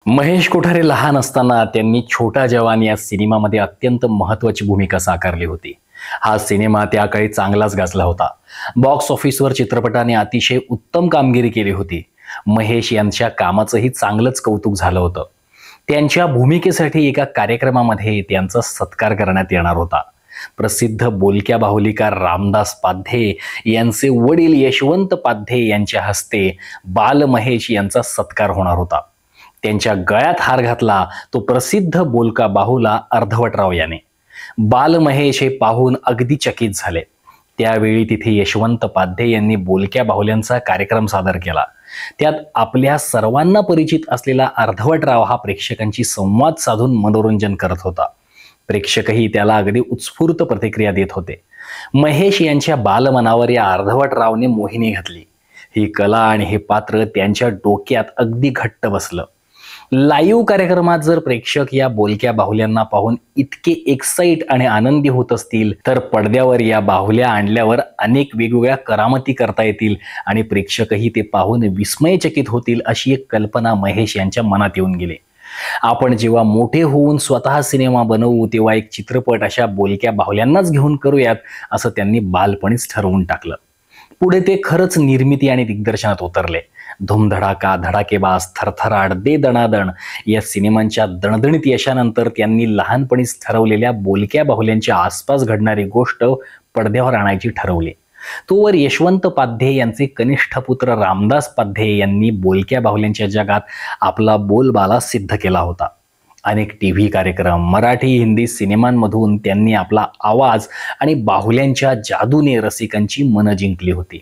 महेश कोठारे लहान असताना त्यांनी छोटा जवान या सिनेमामध्ये अत्यंत महत्त्वाची भूमिका साकारली होती. हा सिनेमा त्या काळी चांगलाच गाजला होता. बॉक्स ऑफिसवर चित्रपटाने अतिशय उत्तम कामगिरी केली होती. महेश यांच्या कामाचंही चांगलंच कौतुक झालं होतं. त्यांच्या भूमिकेसाठी एका कार्यक्रमामध्ये त्यांचा सत्कार करण्यात येणार होता. प्रसिद्ध बोलक्या बाहुलीकार रामदास पाध्ये यांचे वडील यशवंत पाध्ये यांच्या हस्ते बाल महेश यांचा सत्कार होणार होता. त्यांच्या गळ्यात हार घातला तो प्रसिद्ध बोलका बाहुला अर्धवटराव याने. बाल महेश हे पाहून अगदी चकित झाले. त्यावेळी तिथे यशवंत पाध्ये यांनी बोलक्या बाहुल्यांचा कार्यक्रम सादर केला. त्यात आपल्या सर्वांना परिचित असलेला अर्धवटराव हा प्रेक्षकांची संवाद साधून मनोरंजन करत होता. प्रेक्षकही त्याला अगदी उत्स्फूर्त प्रतिक्रिया देत होते. महेश यांच्या बालमनावर या अर्धवटरावने मोहिनी घातली. ही कला आणि हे पात्र त्यांच्या डोक्यात अगदी घट्ट बसलं. लाईव्ह कार्यक्रमात जर प्रेक्षक या बोलक्या बाहुल्यांना पाहून इतके एक्साइट आणि आनंदी होत असतील, तर पडद्यावर या बाहुल्या आणल्यावर अनेक वेगवेगळ्या करामती करता येतील आणि प्रेक्षकही ते पाहून विस्मयचकित होतील, अशी एक कल्पना महेश यांच्या मनात येऊन गेली. आपण जेव्हा मोठे होऊन स्वतः सिनेमा बनवू, तेव्हा एक चित्रपट अशा बोलक्या बाहुल्यांनाच घेऊन करूयात, असं त्यांनी बालपणीच ठरवून टाकलं. पुढे ते खरंच निर्मिती आणि दिग्दर्शनात उतरले. धूमधडाका, धडाकेबाज, थरथराट, दे दणादण या सिनेमांच्या दणदणीत यशानंतर त्यांनी लहानपणीच ठरवलेल्या बोलक्या बाहुल्यांच्या आसपास घडणारी गोष्ट पडद्यावर आणायची ठरवली. तोवर यशवंत पाध्ये यांचे कनिष्ठ पुत्र रामदास पाध्ये यांनी बोलक्या बाहुल्यांच्या जगात आपला बोलबाला सिद्ध केला होता. अनेक टीव्ही कार्यक्रम, मराठी हिंदी सिनेमांमधून त्यांनी आपला आवाज आणि बाहुल्यांच्या जादूने रसिकांची मनं जिंकली होती.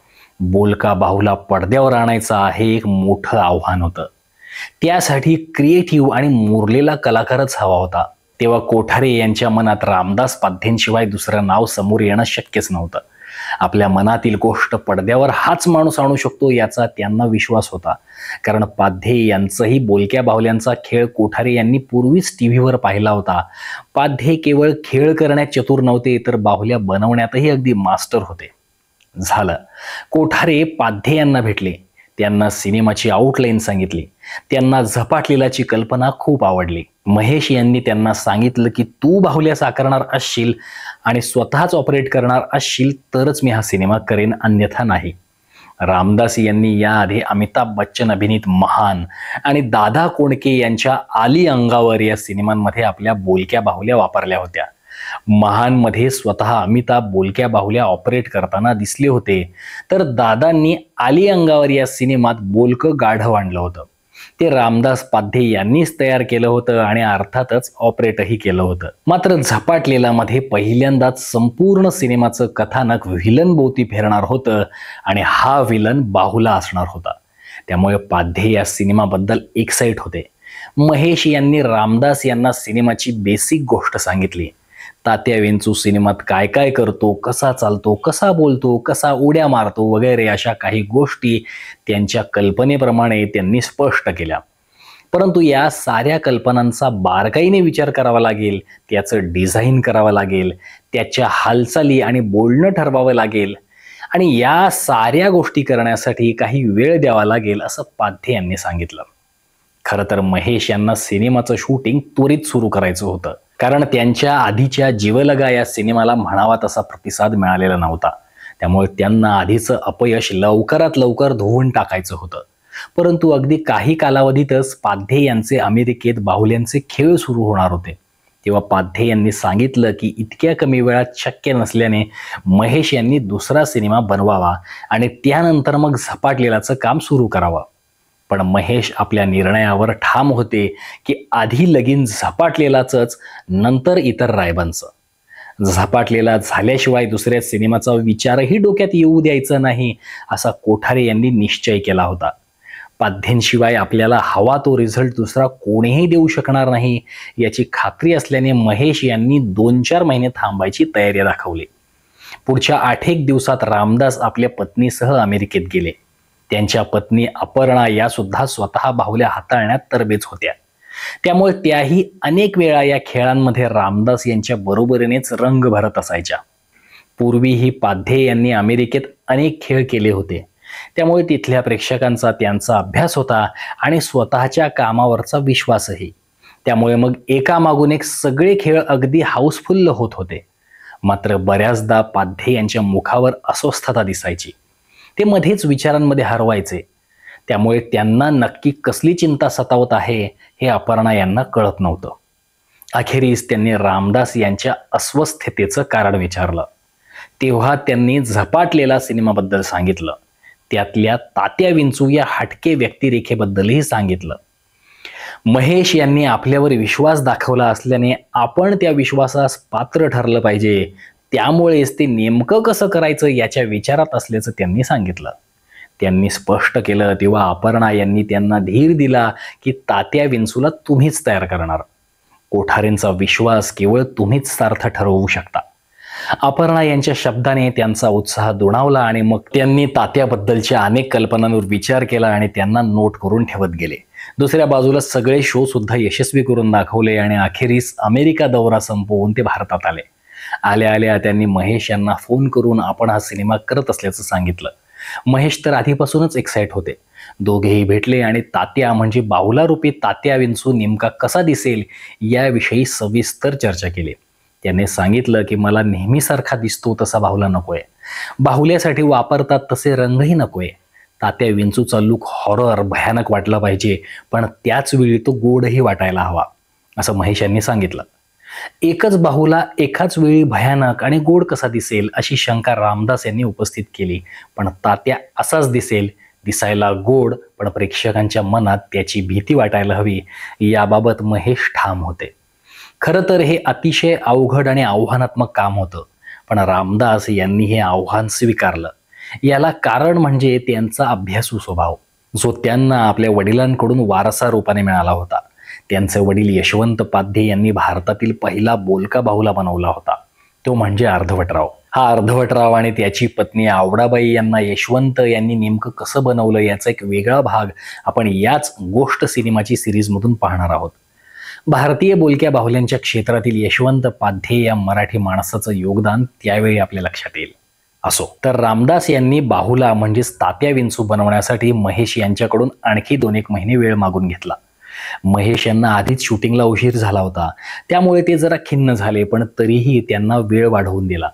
बोलका बाहुला पडद्यावर आणायचा हे एक मोठं आव्हान होतं. त्यासाठी क्रिएटिव्ह आणि मुरलेला कलाकारच हवा होता. तेव्हा कोठारे यांच्या मनात रामदास पाध्येंशिवाय दुसरं नाव समोर येणं शक्यच नव्हतं. आपल्या मनातील गोष्ट पडद्यावर हाच माणूस आणू शकतो याचा त्यांना विश्वास होता. कारण पाध्ये यांचाही बोलक्या बाहुल्यांचा खेळ कोठारे यांनी पूर्वीच टीव्हीवर पाहिला होता. पाध्ये केवळ खेळ करण्यात चतुर नव्हते, तर बाहुल्या बनवण्यातही अगदी मास्टर होते. झालं, कोठारे पाध्ये यांना भेटले. त्यांना सिनेमाची आउटलाईन सांगितली. त्यांना झपाटलेलाची कल्पना खूप आवडली. महेश यांनी त्यांना सांगितलं की तू बाहुल्या साकारणार असशील आणि स्वतःच ऑपरेट करणार असशील तरच मी हा सिनेमा करेन, अन्यथा नाही. रामदास यांनी याआधी अमिताभ बच्चन अभिनीत महान आणि दादा कोंडके यांच्या आली अंगावर या सिनेमांमध्ये आपल्या बोलक्या बाहुल्या वापरल्या होत्या. महानमध्ये स्वतः अमिताभ बोलक्या बाहुल्या ऑपरेट करताना दिसले होते, तर दादांनी आली अंगावर या सिनेमात बोलकं गाढव आणलं होतं. ते रामदास पाध्ये यांनीच तयार केलं होतं आणि अर्थातच ऑपरेटही केलं होतं. मात्र झपाटलेला मध्ये पहिल्यांदाच संपूर्ण सिनेमाचं कथानक व्हिलन भोवती फिरणार होतं आणि हा व्हिलन बाहुला असणार होता. त्यामुळे पाध्ये या सिनेमाबद्दल एक्साइट होते. महेश यांनी रामदास यांना सिनेमाची बेसिक गोष्ट सांगितली. तात्या वेंचू सिनेमात काय काय करतो, कसा चालतो, कसा बोलतो, कसा उड्या मारतो वगैरे अशा काही गोष्टी त्यांच्या कल्पनेप्रमाणे त्यांनी स्पष्ट केल्या. परंतु या साऱ्या कल्पनांचा बारकाईने विचार करावा लागेल, त्याचं डिझाईन करावं लागेल, त्याच्या हालचाली आणि बोलणं ठरवावं लागेल आणि या साऱ्या गोष्टी करण्यासाठी काही वेळ द्यावा लागेल, असं पाध्ये यांनी सांगितलं. खरं तर महेश यांना सिनेमाचं शूटिंग त्वरित सुरू करायचं होतं. कारण त्यांच्या आधीच्या जीवलगा या सिनेमाला म्हणावा तसा प्रतिसाद मिळालेला नव्हता. त्यामुळे त्यांना आधीचं अपयश लवकरात लवकर धुवून टाकायचं होतं. परंतु अगदी काही कालावधीतच पाध्ये यांचे अमेरिकेत बाहुल्यांचे खेळ सुरू होणार होते. तेव्हा पाध्ये यांनी सांगितलं की इतक्या कमी वेळात शक्य नसल्याने महेश यांनी दुसरा सिनेमा बनवावा आणि त्यानंतर मग झपाटलेलाचं काम सुरू करावं. पण महेश आपल्या निर्णयावर ठाम होते की आधी लगीन झपाटलेलाच, नंतर इतर रायबांचं. झपाटलेला झाल्याशिवाय दुसऱ्या सिनेमाचा विचारही डोक्यात येऊ द्यायचा नाही, असा कोठारे यांनी निश्चय केला होता. पाध्येंशिवाय आपल्याला हवा तो रिझल्ट दुसरा कोणीही देऊ शकणार नाही याची खात्री असल्याने महेश यांनी 2-4 महिने थांबायची तयारी दाखवली. पुढच्या 8 दिवसात रामदास आपल्या पत्नीसह अमेरिकेत गेले. त्यांच्या पत्नी अपर्णा या सुद्धा स्वतः बाहुल्या हाताळण्यात तरबेज होत्या. त्यामुळे त्याही अनेक वेळा या खेळांमध्ये रामदास यांच्या बरोबरीनेच रंग भरत असायच्या. पूर्वीही पाध्ये यांनी अमेरिकेत अनेक खेळ केले होते. त्यामुळे तिथल्या प्रेक्षकांचा त्यांचा अभ्यास होता आणि स्वतःच्या कामावरचा विश्वासही. त्यामुळे मग एकामागून एक सगळे खेळ अगदी हाऊसफुल्ल होत होते. मात्र बऱ्याचदा पाध्ये यांच्या मुखावर अस्वस्थता दिसायची. ते मध्येच विचारांमध्ये हरवायचे. त्यामुळे त्यांना नक्की कसली चिंता सतावत आहे हे अपर्णा यांना कळत नव्हतं. अखेरीस त्यांनी रामदास यांच्या अस्वस्थतेचं कारण विचारलं. तेव्हा त्यांनी झपाटलेला सिनेमाबद्दल सांगितलं. त्यातल्या तात्या विंचू या हटके व्यक्तिरेखेबद्दलही सांगितलं. महेश यांनी आपल्यावर विश्वास दाखवला असल्याने आपण त्या विश्वासास पात्र ठरलं पाहिजे. त्यामुळेच ते नेमकं कसं करायचं याच्या विचारात असल्याचं त्यांनी सांगितलं. त्यांनी स्पष्ट केलं तेव्हा अपर्णा यांनी त्यांना धीर दिला की तात्या विंचूला तुम्हीच तयार करणार. कोठारेंचा विश्वास केवळ तुम्हीच सार्थ ठरवू शकता. अपर्णा यांच्या शब्दाने त्यांचा उत्साह दुणावला आणि मग त्यांनी तात्याबद्दलच्या अनेक कल्पनांवर विचार केला आणि त्यांना नोट करून ठेवत गेले. दुसऱ्या बाजूला सगळे शो सुद्धा यशस्वी करून दाखवले आणि अखेरीस अमेरिका दौरा संपवून ते भारतात आले. आल्या आल्या त्यांनी महेश यांना फोन करून आपण हा सिनेमा करत असल्याचं सांगितलं. महेश तर आधीपासूनच एक्साइट होते. दोघेही भेटले आणि तात्या म्हणजे बाहुला रूपी तात्या विंचू नेमका कसा दिसेल याविषयी सविस्तर चर्चा केली. त्याने सांगितलं की मला नेहमीसारखा दिसतो तसा बाहुला नकोय. बाहुल्यासाठी वापरतात तसे रंगही नकोय. तात्या विंचूचा लुक हॉरर भयानक वाटला पाहिजे, पण त्याच वेळी तो गोडही वाटायला हवा, असं महेश यांनी सांगितलं. एकच बाहुला एकाच वेळी भयानक आणि गोड कसा दिसेल अशी शंका रामदास यांनी उपस्थित केली. पण तात्या असाच दिसेल, दिसायला गोड पण प्रेक्षकांच्या मनात त्याची भीती वाटायला हवी, याबाबत महेश ठाम होते. खरं तर हे अतिशय अवघड आणि आव्हानात्मक काम होतं, पण रामदास यांनी हे आव्हान स्वीकारलं. याला कारण म्हणजे त्यांचा अभ्यासू स्वभाव, जो त्यांना आपल्या वडिलांकडून वारसा रूपाने मिळाला होता. त्यांचे वडील यशवंत पाध्ये यांनी भारतातील पहिला बोलका बाहुला बनवला होता, तो म्हणजे अर्धवटराव. हा अर्धवटराव आणि त्याची पत्नी आवडाबाई यांना यशवंत यांनी नेमकं कसं बनवलं याचा एक वेगळा भाग आपण याच गोष्ट सिनेमाची सिरीजमधून पाहणार आहोत. भारतीय बोलक्या बाहुल्यांच्या क्षेत्रातील यशवंत पाध्ये या मराठी माणसाचं योगदान त्यावेळी आपल्या लक्षात येईल. असो, तर रामदास यांनी बाहुला म्हणजेच तात्या विंचू बनवण्यासाठी महेश यांच्याकडून आणखी 2-1 महिने वेळ मागून घेतला. महेश यांना आधीच शूटिंगला उशीर झाला होता, त्यामुळे ते जरा खिन्न झाले, पण तरीही त्यांना वेळ वाढवून दिला.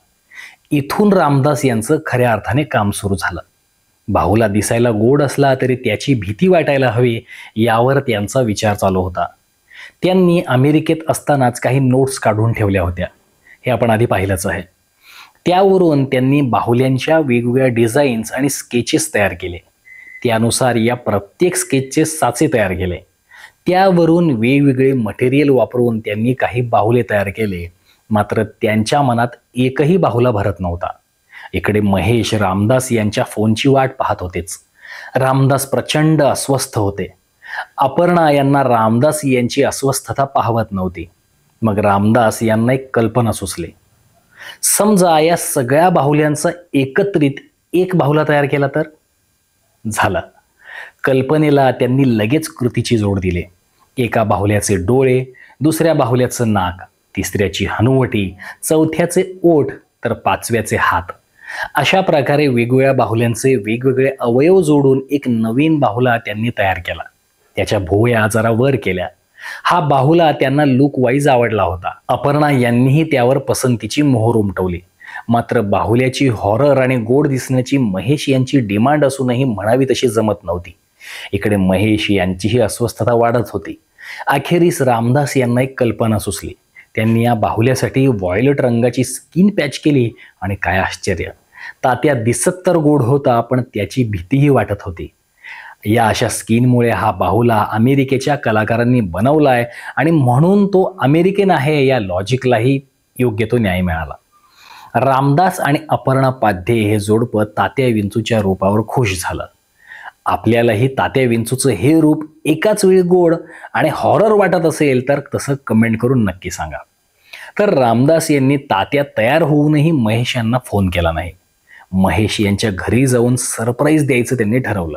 इथून रामदास यांचं खऱ्या अर्थाने काम सुरू झालं. बाहुला दिसायला गोड असला तरी त्याची भीती वाटायला हवी, यावर त्यांचा विचार चालू होता. त्यांनी अमेरिकेत असतानाच काही नोट्स काढून ठेवल्या होत्या, हे आपण आधी पाहिलंच आहे. त्यावरून त्यांनी बाहुल्यांच्या वेगवेगळ्या डिझाईन्स आणि स्केचेस तयार केले. त्यानुसार या प्रत्येक स्केचचे साचे तयार केले. त्यावरून वेगवेगळे मटेरियल वापरून त्यांनी काही बाहुले तयार केले. मात्र त्यांच्या मनात एकही बाहुला भरत नव्हता. इकडे महेश रामदास यांच्या फोनची वाट पाहत होतेच. रामदास प्रचंड अस्वस्थ होते. अपर्णा यांना रामदास यांची अस्वस्थता पाहवत नव्हती. मग रामदास यांना एक कल्पना सुचली. समजा या सगळ्या बाहुल्यांचा एकत्रित एक बाहुला तयार केला तर? झालं. कल्पनेला त्यांनी लगेच कृतीची जोड दिली. एका बाहुल्याचे डोळे, दुसऱ्या बाहुल्याचं नाक, तिसऱ्याची हनुवटी, चौथ्याचे ओठ तर 5व्याचे हात. अशा प्रकारे वेगवेगळ्या बाहुल्यांचे वेगवेगळे अवयव जोडून एक नवीन बाहुला त्यांनी तयार केला. त्याच्या भुवया जरा वर केल्या. हा बाहुला त्यांना लुक वाईज आवडला होता. अपर्णा यांनीही त्यावर पसंतीची मोहर उमटवली. मात्र बाहुल्याची हॉरर आणि गोड दिसण्याची महेश यांची डिमांड असूनही म्हणावी तशी जमत नव्हती. इकडे महेश यांचीही अस्वस्थता वाढत होती. अखेरीस रामदास यांना एक कल्पना सुचली. त्यांनी या बाहुल्यासाठी व्हायोलेट रंगाची स्किन पॅच केली आणि काय आश्चर्य, तात्या दिसत तर गोड होता, पण त्याची भीतीही वाटत होती. या अशा स्किनमुळे हा बाहुला अमेरिकेच्या कलाकारांनी बनवलाय आणि म्हणून तो अमेरिकन आहे या लॉजिकलाही योग्य तो न्याय मिळाला. रामदास आणि अपर्णा पाध्ये हे जोडपं तात्या विंचूच्या रूपावर खुश झालं. आपल्यालाही तात्या विंचूचं हे रूप एकाच वेळी गोड आणि हॉरर वाटत असेल तर तसं कमेंट करून नक्की सांगा. तर रामदास यांनी तात्या तयार होऊनही महेश यांना फोन केला नाही. महेश यांच्या घरी जाऊन सरप्राईज द्यायचं त्यांनी ठरवलं.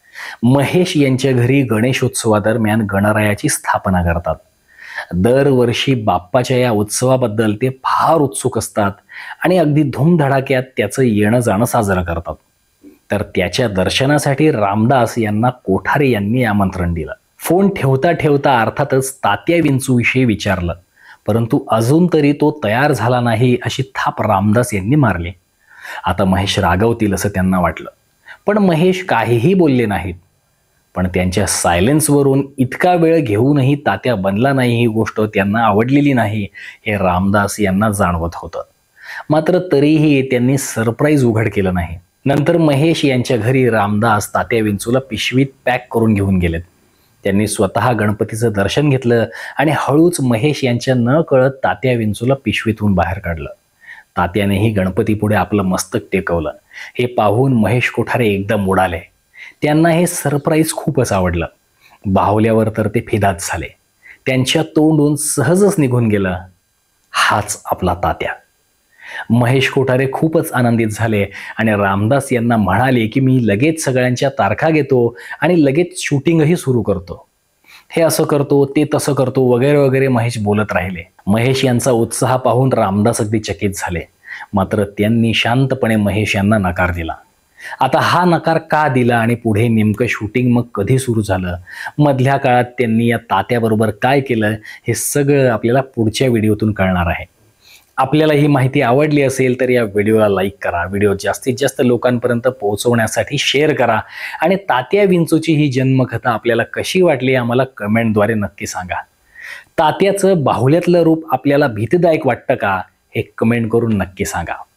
महेश यांच्या घरी गणेशोत्सवादरम्यान गणरायाची स्थापना करतात. दरवर्षी बाप्पाच्या या उत्सवाबद्दल ते फार उत्सुक असतात आणि अगदी धूमधडाक्यात त्याचं येणं जाणं साजरं करतात. तर त्याच्या दर्शनासाठी रामदास यांना कोठारे यांनी आमंत्रण दिलं. फोन ठेवता ठेवता अर्थातच तात्या विंचूविषयी विचारलं, परंतु अजून तरी तो तयार झाला नाही अशी थाप रामदास यांनी मारली. आता महेश रागवतील असं त्यांना वाटलं, पण महेश काहीही बोलले नाहीत. पण त्यांच्या सायलेन्सवरून इतका वेळ घेऊनही तात्या बनला नाही ही गोष्ट त्यांना आवडलेली नाही हे रामदास यांना जाणवत होतं. मात्र तरीही त्यांनी सरप्राईज उघड केलं नाही. नंतर महेश यांच्या घरी रामदास तात्या विंचूला पिशवीत पॅक करून घेऊन गेलेत. त्यांनी स्वतः गणपतीचं दर्शन घेतलं आणि हळूच महेश यांच्या न कळत तात्या विंचूला पिशवीतून बाहेर काढलं. तात्यानेही गणपतीपुढे आपलं मस्तक टेकवलं. हे पाहून महेश कोठारे एकदम उडाले. त्यांना हे सरप्राईज खूपच आवडलं. बाहुल्यावर तर ते फिदाच झाले. त्यांच्या तोंडून सहजच निघून गेलं, हाच आपला तात्या. महेश कोठारे खूपच आनंदित झाले आणि रामदास यांना म्हणाले की मी लगेच सगळ्यांच्या तारखा घेतो आणि लगेच शूटिंगही सुरू करतो. हे असं करतो, ते तसं करतो वगैरे वगैरे महेश बोलत राहिले. महेश यांचा उत्साह पाहून रामदास अगदी चकित झाले. मात्र त्यांनी शांतपणे महेश यांना नकार दिला. आता हा नकार का दिला आणि पुढे नेमकं शूटिंग मग कधी सुरू झालं, मधल्या काळात त्यांनी या तात्याबरोबर काय केलं, हे सगळं आपल्याला पुढच्या व्हिडिओतून कळणार आहे. आपल्याला ही माहिती आवडली असेल तर या व्हिडिओला लाईक करा, व्हिडिओ जास्तीत जास्त लोकांपर्यंत पोहोचवण्यासाठी शेअर करा आणि तात्या विंचूची ही जन्मकथा आपल्याला कशी वाटली आम्हाला कमेंटद्वारे नक्की सांगा. तात्याचं बाहुल्यातलं रूप आपल्याला भीतीदायक वाटतं का हे कमेंट करून नक्की सांगा.